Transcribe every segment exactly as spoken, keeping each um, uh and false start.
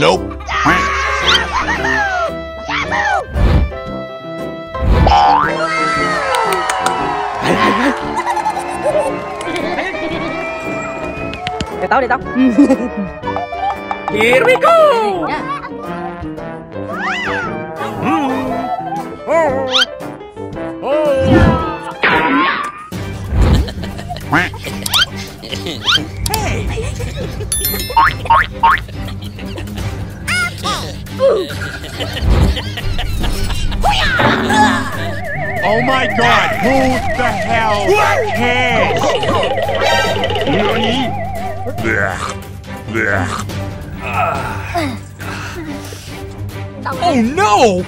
Nope. Để tao, để tao. Here we go. Oh my God! Who the hell cares? Nani? Blech. Blech. Oh no!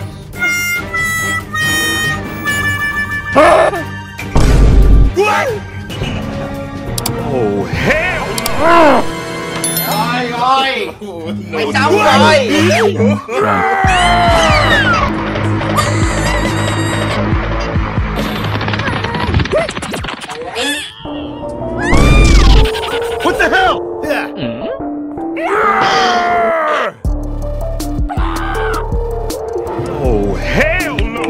Oh hell! Rồi rồi, mày xong rồi. What the hell? Oh hell no!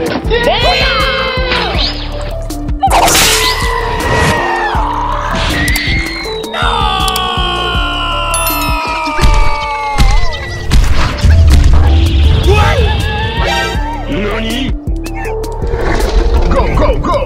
Nani? Go, go, go!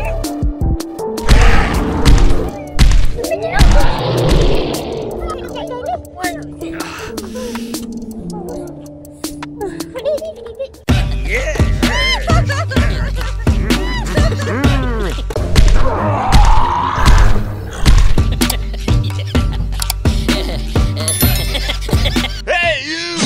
Hey, you!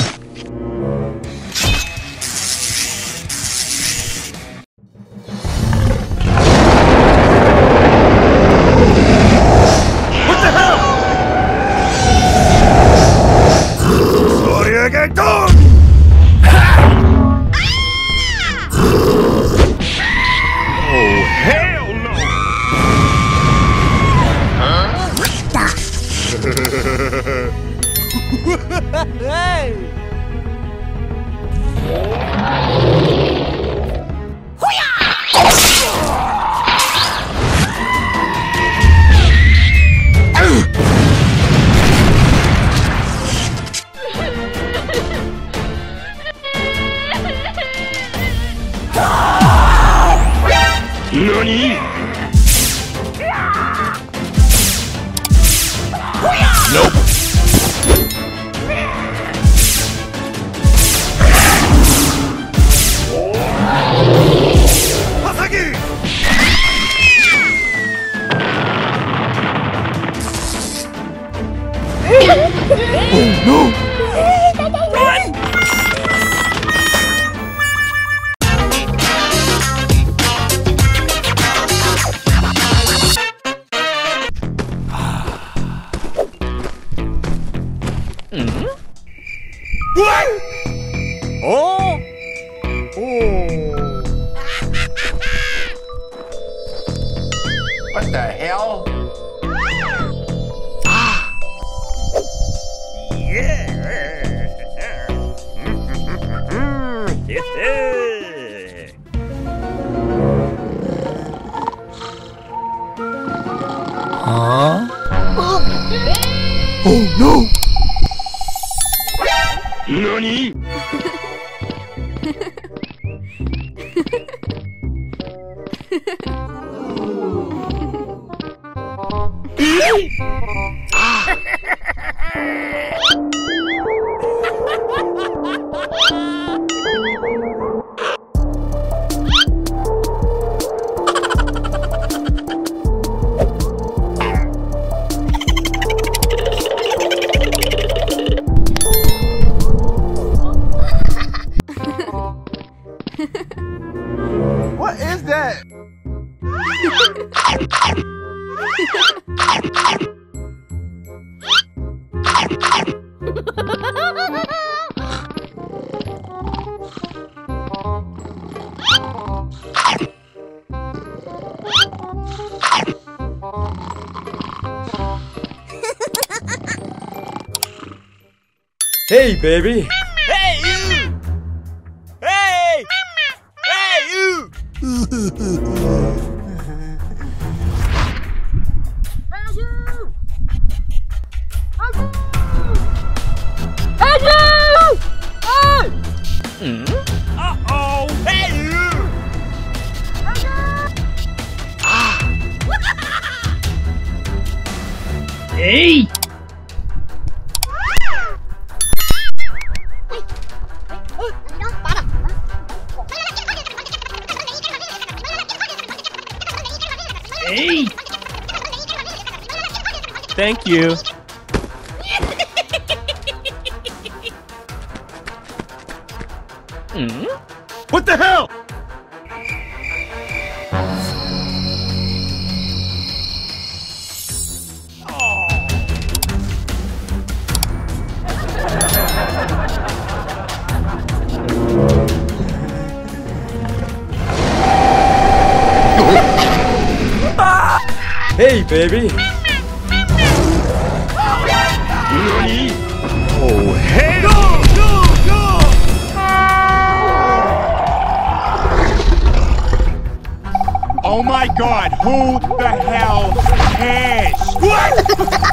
What the hell? Sorry, I got dog! Oh, hell no! Hey! Nani? Nope. Hasagi! Oh no! Run! What? Oh! Oh! What the hell? Huh? Oh no! Nani? What is that? Hey, baby. Hey! Hey! Thank you. Hmm? What the hell? Hey, baby. Nani? Oh, hell! Oh my God, who the hell cares? What?